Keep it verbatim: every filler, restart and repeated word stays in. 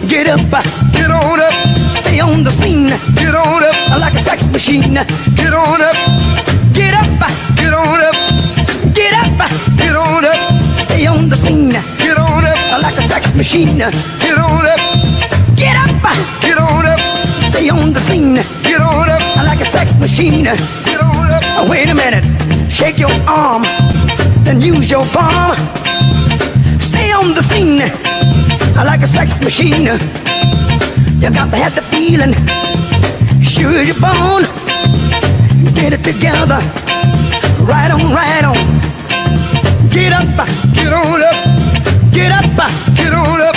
Get up, Get on up, stay on the scene get on up, like a sex machine. get on up, Get up, get on up, get up, get on up, stay on the scene get on up, like a sex machine. get on up, Get up, get on up, stay on the scene get on up, like a sex machine. get on up, Wait a minute, shake your arm, then use your palm. Stay on the scene like a sex machine. You got to have the feeling, sure you're born. Get it together, right on, right on. Get up, get on up, get up, get on up.